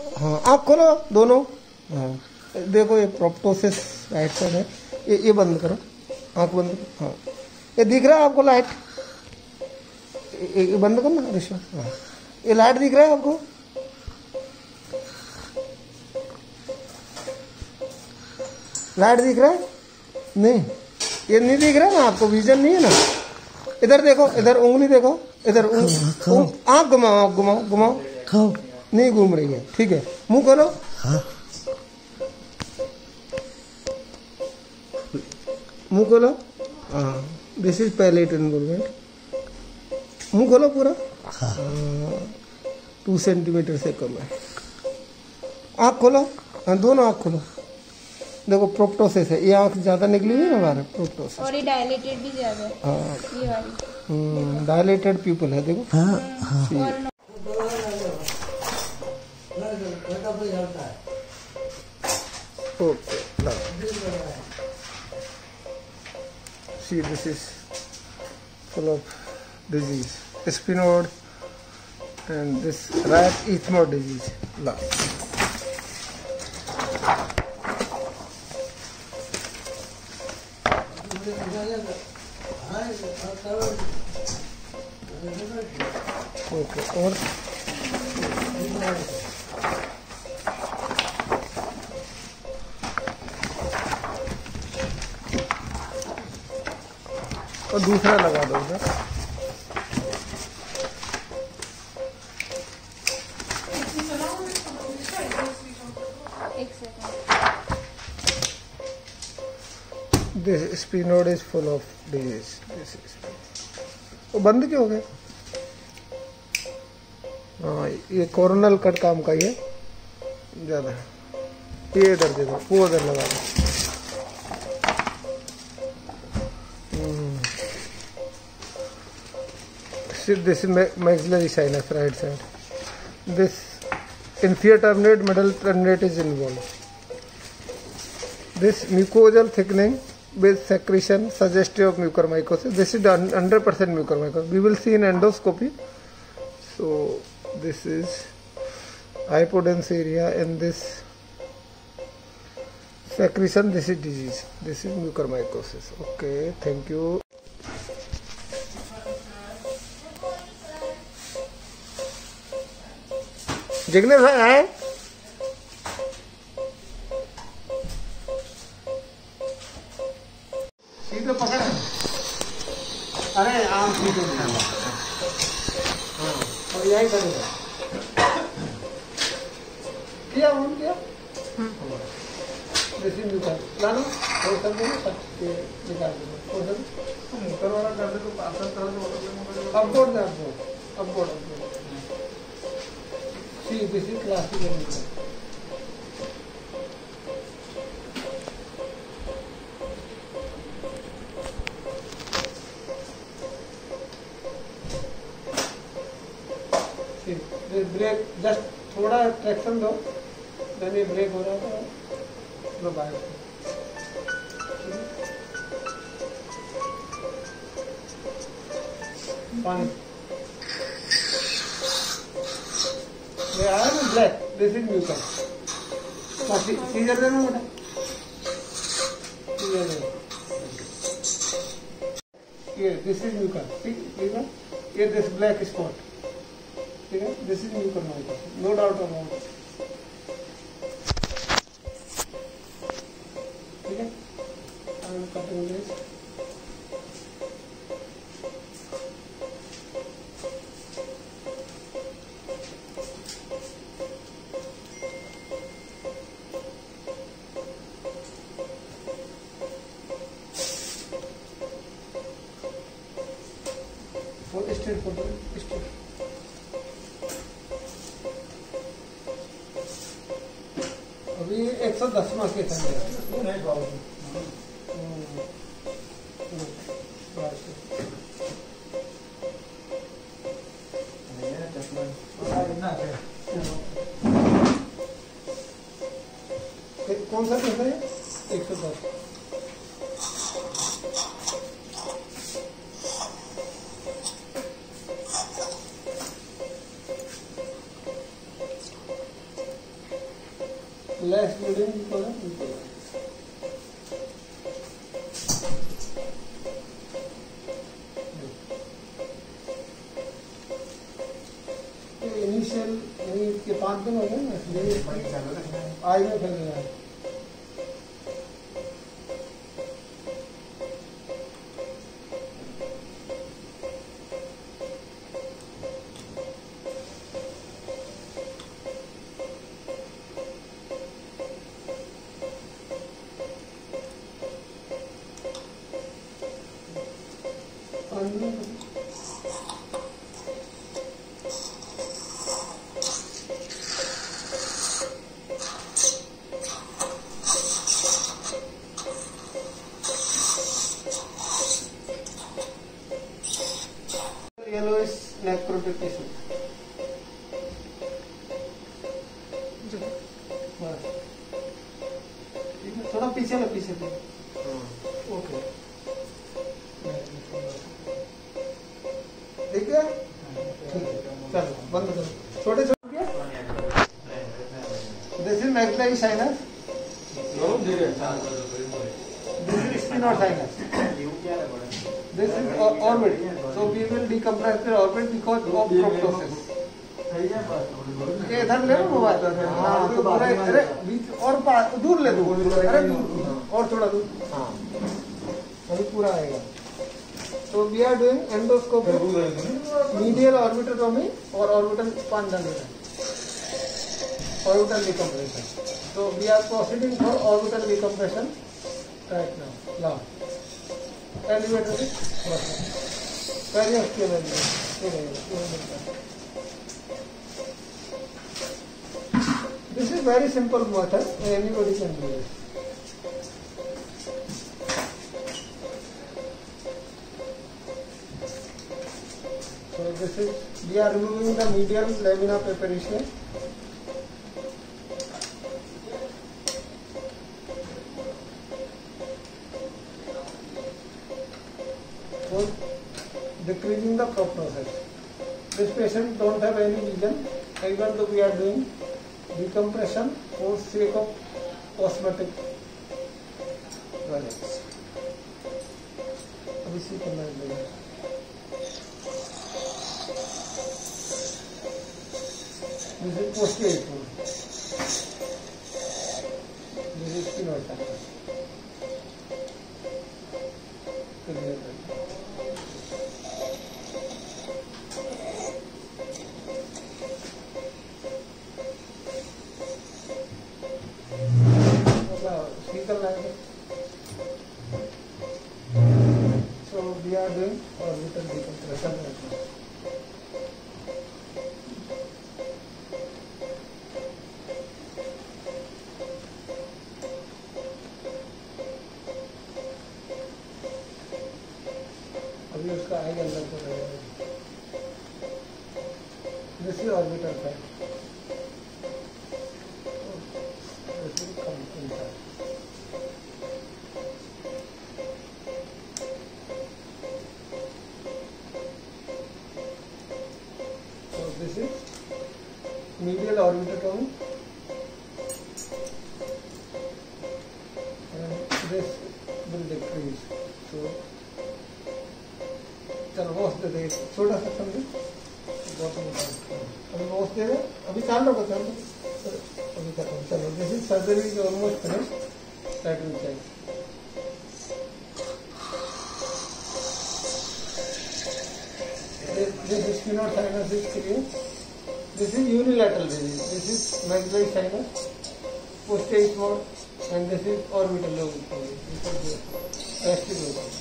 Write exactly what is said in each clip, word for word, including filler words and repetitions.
हाँ आँख खोलो दोनों। हाँ देखो ये प्रोप्टोसिस राइट साइड है। ये ये बंद करो, आँख बंद करो। हाँ ये दिख रहा है आपको लाइट? ये, ये बंद करो ना ऋषभ। हाँ ये लाइट दिख रहा है आपको? लाइट दिख रहा है? नहीं ये नहीं दिख रहा है ना आपको, विजन नहीं है ना। इधर देखो, इधर उंगली देखो, इधर आँख घुमाओ, आँख घुमाओ, घुमाओ। नहीं घूम रही है, ठीक है। मुंह खोलो। हाँ मुंह खोलो। हाँ दिस इज पैलेट इन्वॉल्वमेंट। मुंह खोलो पूरा। हाँ टू सेंटीमीटर से कम है। आँख खोलो। हाँ दोनों आँख खोलो। देखो प्रोप्टोसिस है, ये आँख ज्यादा निकली हुई है ना बाहर, प्रोप्टोसिस। और ये डायलेटेड भी ज्यादा है। हाँ ये वाली डायलेटेड पीपल है देखो। हाँ हाँ okay see this is full of disease, sphenoid and this rat ethmoid disease. La. Okay और और दूसरा लगा दो उधर। This sphenoid is full of disease. This is वो बंद क्यों हो गए? हाँ ये कोरोनल कट काम का ये ज्यादा। ये इधर देखो, वो उधर लगा दो। This is maxillary sinus, right side. This inferior turbinate, middle turbinate is involved. This mucosal thickening with secretion suggestive of mucormycosis. This is one hundred percent mucormycosis. We will see in endoscopy. So this is hypodense area and this secretion. This is disease. This is mucormycosis. Okay, thank you. Jignesh भाई आए? सीधे पकड़। अरे आम सीधे हाँ और यही करेगा। किया उन किया जैसे निकाल लाना और कर देना, निकाल देना और सब मोटर वाला कर दे तो पास कर दो। अब बोर्ड दे, अब बोर्ड अब board See, this is classical method. See, this brake just थोड़ा ट्रैक्शन दो, then ये ब्रेक हो रहा है तो बाहर। पानी ये आया ना black, this is mucus. Scissor देना बेटा, सीजर देना। ये दिस इज म्यूकस, ठीक है। ये दिस ब्लैक स्पॉट, ठीक है। This is mucus, no doubt about it, ठीक है। I am cutting this. Straight photo straight. अभी एक सौ दस मार्क्स के कौन सा कैसा है? एक सौ दस। less bleeding because of P P I. Initial के पाँच दिन हो गए ना, इसलिए आई में फैल गया है। Yellowish neck protective. थोड़ा पीछे ना पीछे पे। ओके। ठीक है? चलो बंद करो। छोटे छोटे क्या? This is necklace sinus. This is spin or sinus. This is orbit. So we will decompress the orbit because of proptosis. ये इधर ले लो मोबाइल। हाँ तो पूरा अरे बीच और दूर ले दो। अरे दूर और थोड़ा दूर। हाँ अभी पूरा आएगा। So we are doing endoscopy, medial orbitotomy और orbital span डालना है। Orbital decompression. So we are proceeding for orbital decompression right now. Now. Elevator is very This is very simple method, anybody can do it. So this is, we are removing the medial lamina papyracea. For decreasing the proptosis. This patient don't have any vision, even though we are doing decompression for sake of cosmetic values. अभी सी करना है। This is posterior one. This is spinal factor. So we are doing orbital decompression right now. अभी उसका आई अंदर को रहेगा। This is orbital side. This will come inside. So this is medial orbitotomy, and this will decrease. So चलो wash दे दे, छोटा सा समझे, अभी वॉश दे दे, अभी चाल रखो चाल अभी खत्म। चलो this is surgery is almost finished, that will check. This is sphenoid sinus is clear. This is unilateral disease, this is magnetic sinus, postage mode, and this is orbital lobe. Rest is over.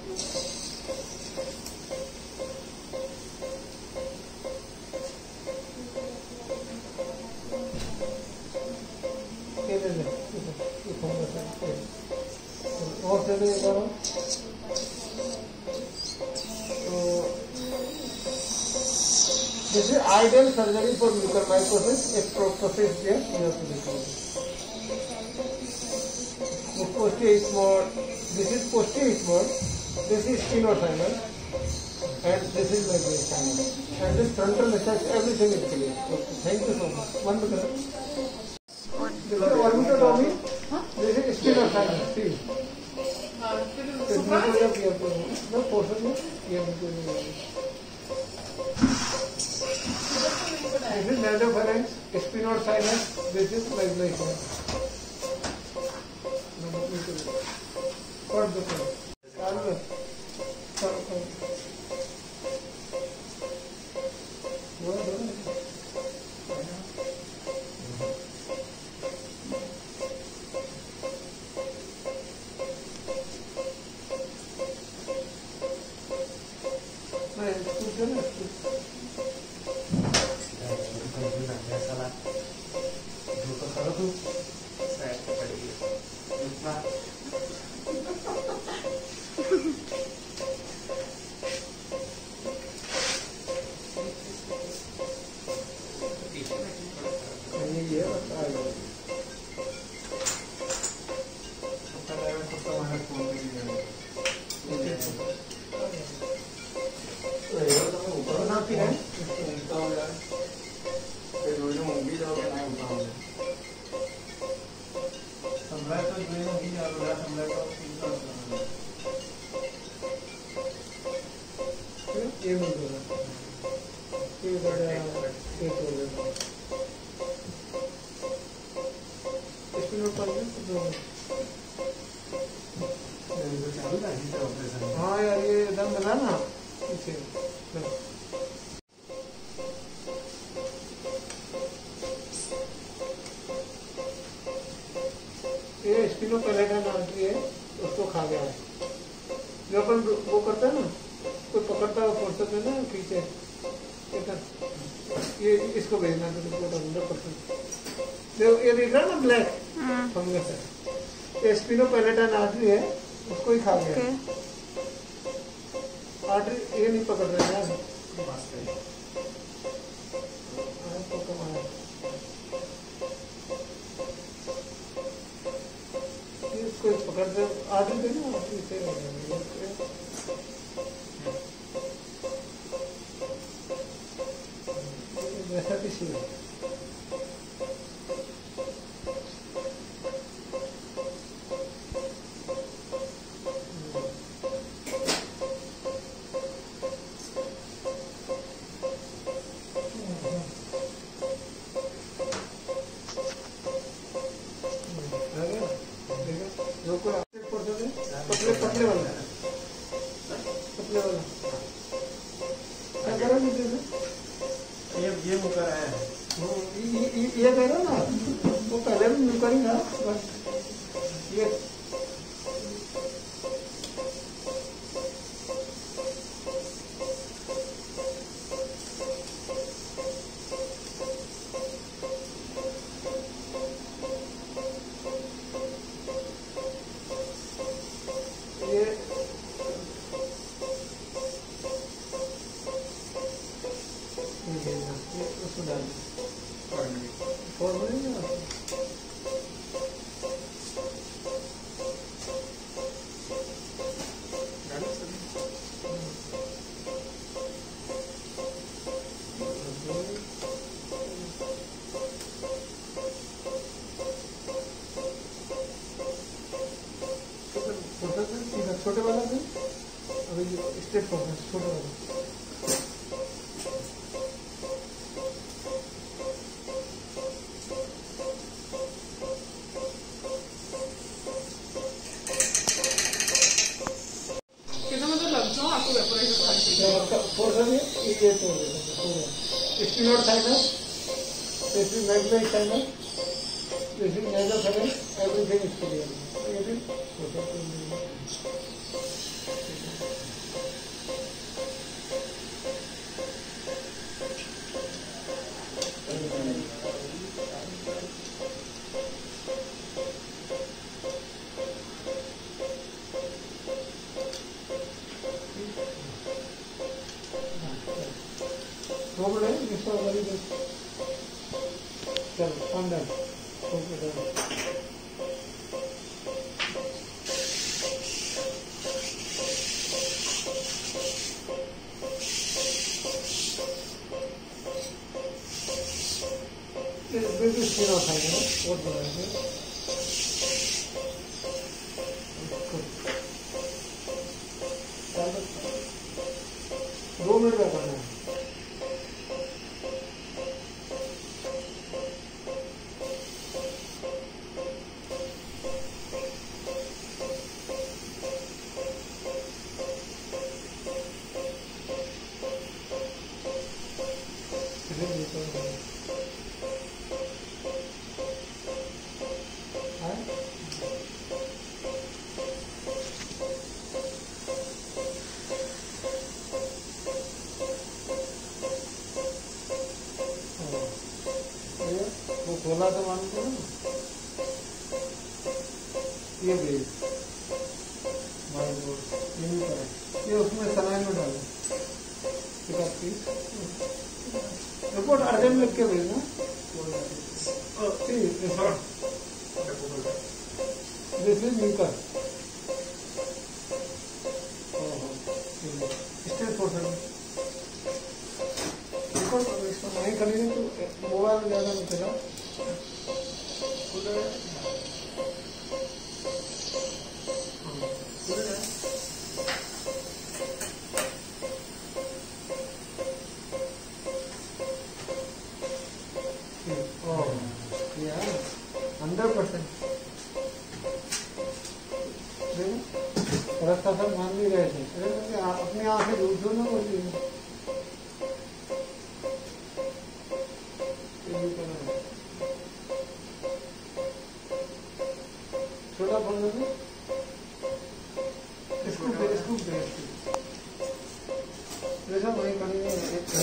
और से भी करो तो this is ideal surgery for mucormycosis. If proptosis there, you have to recover. This posterior mode, this is posterior mode, this is spinosinus, and this is medial sinus, and this frontal research, everything is clear. Okay, thank you so much. One minute. Orbitotomy जैसे sphenoid sinus ठीक no portion में ये this is nasopharynx spinoid sinus this is like like what the problem हाँ यार ये एकदम बना ना पीछे ये स्पिनोपेलेटन आर्टरी है उसको खा गया है जो अपन वो करता है ना कोई पकड़ता है फोर्स में ना पीछे ये इसको भेजना तो अंदर परसेंट ये दिख रहा है ना ब्लैक फंगस है ये स्पिनोपेलेटन आर्टरी है उसको ही खा गया आर्टरी ये नहीं पकड़ रहे हैं इसको पकड़ दे आर्टरी दे ना आर्टरी से वैसा किसी है पतले पतले वाला पतले वाला क्या करो ये ये मुकर है ये ये करो ना वो पहले भी मुकर ही था बस ये छोटे वाला से अभी स्टेट फोकस छोटे वाला कितना मतलब लग जाओ आपको वेपोराइजर फोर्स है ये तो sphenoid sinus this is magnetic sinus this is nasal sinus everything is clear ये भी चलो अंदर स्पिन ऑफ आएगा और बनाएंगे दो मिनट का करना है। वो खोला तो मान को ना ये ब्लेड वाइट बोर्ड ये भी करें ये उसमें सलाइन में डालो रिपोर्ट अर्जेंट लिख के भेजना दिस इज न्यूकर स्टेट पोर्शन इसको नहीं खरीदें तो मोबाइल में ज़्यादा नहीं चला हंड्रेड परसेंट रास्ता सब मान भी रहे थे अपनी आंखें झूठ ना बोलिए छोटा फोन में इसको इसको जैसा वही करेंगे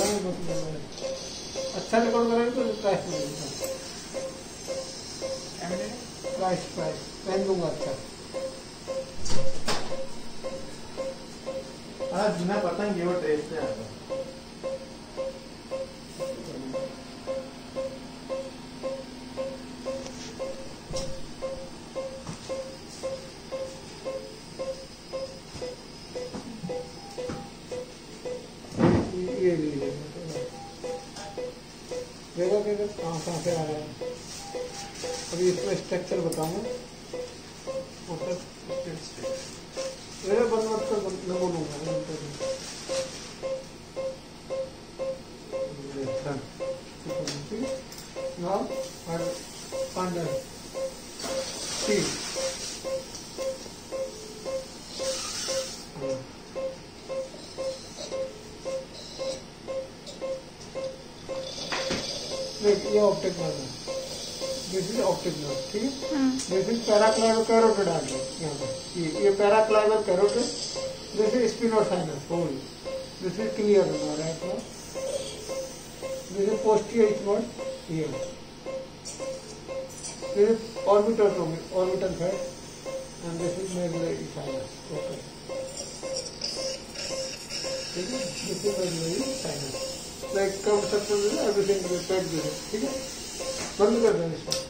अच्छा रिकॉर्ड करेंगे तो प्राइस मिलेगा प्राइस प्राइस पेन दूंगा अच्छा आज बिना पतंग ये टेस्ट है आता ये लीजिए देखो देखो कहाँ कहाँ से आ रहा है अभी इसका स्ट्रक्चर बताऊँ मेरा बनवा कर मैं बोलूँगा नाउ पांडर ठीक ये ऑप्टिक नर्व है दिस इज ऑप्टिक नर्व ठीक है दिस इज पैराक्लाइवर कैरोटिड आ गया यहाँ पर ये ये paraclival carotid this is sphenoid sinus hole this is clear बना रहा है this is posterior ethmoid here this is orbital orbital fat and this is medullary sinus okay ठीक है this is medullary sinus like कब सबसे एवरीथिंग ठीक है बंद कर दें इसको।